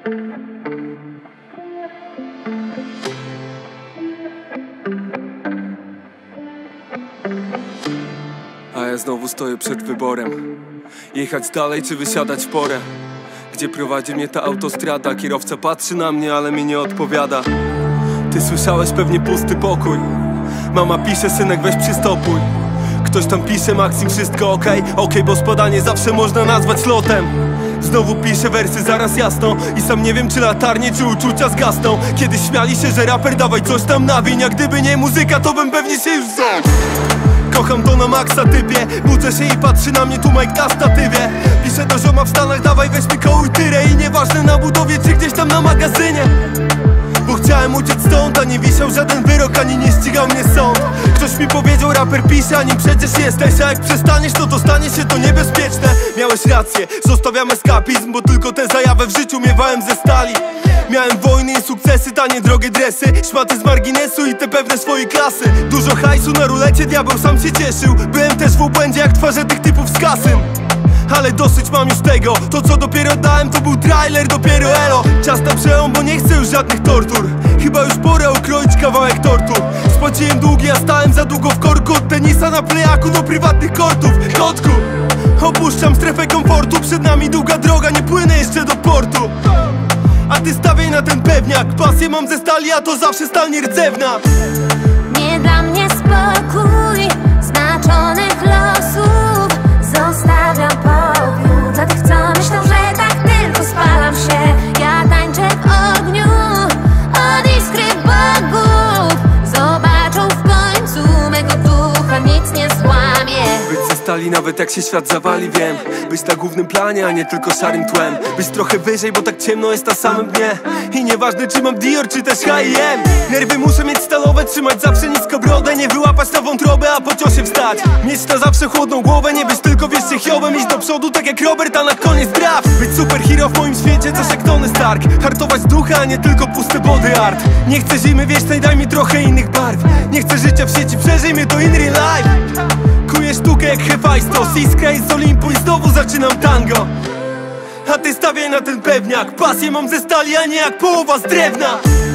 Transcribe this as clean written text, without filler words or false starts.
A ja znowu stoję przed wyborem: jechać dalej czy wysiadać w porę. Gdzie prowadzi mnie ta autostrada? Kierowca patrzy na mnie, ale mi nie odpowiada. Ty słyszałeś pewnie pusty pokój. Mama pisze: synek, weź przystopuj. Ktoś tam pisze: Maksim, wszystko okej? Okej, bo spadanie zawsze można nazwać lotem. Znowu piszę wersy zaraz jasno i sam nie wiem, czy latarnie, czy uczucia zgasną. Kiedyś śmiali się, że raper dawaj coś tam nawiń, a gdyby nie muzyka, to bym pewnie się już zał. Kocham to na maksa, typie. Budzę się i patrzy na mnie tu Mike na statywie. Piszę do zioma w Stanach: dawaj, weź mi kołuj tyrę. I nieważne na budowie, czy gdzieś tam na magazynie, bo chciałem uciec stąd, a nie wisiał żaden wyrok, ani nie ścigał mnie sąd. Ktoś mi powiedział: raper pisze, a nim przecież jesteś. A jak przestaniesz, to stanie się to niebezpieczne. Miałeś rację, zostawiam eskapizm, bo tylko tę zajawę w życiu miewałem ze stali. Miałem wojny i sukcesy, tanie drogie dresy, szmaty z marginesu i te pewne swojej klasy. Dużo hajsu na rulecie, diabeł sam się cieszył. Byłem też w obłędzie jak twarze tych typów z kasym. Ale dosyć mam już tego. To co dopiero dałem, to był trailer, dopiero elo. Czas na przełom, bo nie chcę już żadnych tortur. Chyba już pora ukroić kawałek tortu. Spłaciłem długi, a stałem za długo w korku. Od tenisa na plejaku do prywatnych kortów. Kotku, opuszczam strefę komfortu. Przed nami długa droga, nie płynę jeszcze do portu. A ty stawiaj na ten pewniak. Pasję mam ze stali, a to zawsze stal nierdzewna. Nie dla mnie spokój znaczonych losów. Zostawiam pokój dla tych, co myślą, że tak tylko spalam się. Ja tańczę w ogniu od iskry bogów. Zobaczą w końcu mego ducha, nic nie złamie. Być ze stali nawet jak się świat zawali, wiem. Być na głównym planie, a nie tylko szarym tłem. Być trochę wyżej, bo tak ciemno jest na samym dnie. I nieważne, czy mam Dior, czy też H&M. Nerwy muszę mieć stalowe, trzymać zawsze nisko brodę. Nie wyłapać na wątrobę, a po ciosie wstać. Mieć na zawsze chłodną głowę, nie być tylko wieściechowym. Iść do przodu tak jak Robert, a na koniec draft. Być superhero w moim świecie, coś jak Tony Stark. Hartować ducha, a nie tylko pusty body art. Nie chcę zimy wiecznej, daj mi trochę innych barw. Nie chcę życia w sieci, przeżyj mnie to in real life. Kuję sztukę jak Hefajstos, iskra z Olimpu i znowu zaczynam tango. A ty stawiaj na ten pewniak. Pasję mam ze stali, a nie jak połowa z drewna.